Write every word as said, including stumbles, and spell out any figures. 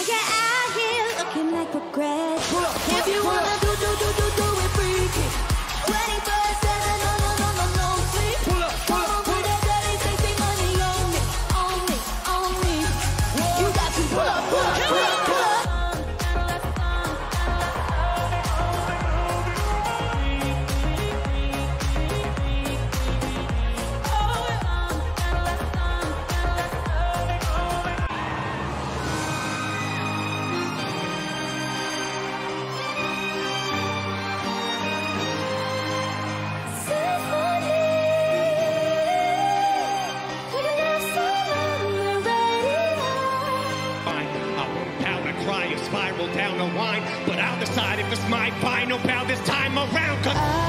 get out here looking like regret. If you wanna do, do, do, do, do it freaky. twenty-four seven, no, no, no, no, no sleep. Pull up, pull up, pull With that dirty, sexy money on me, on me, on me. You got to pull up, pull up, pull up, pull up. Spiral down the line, but I'll decide if it's my final bout this time around. 'Cause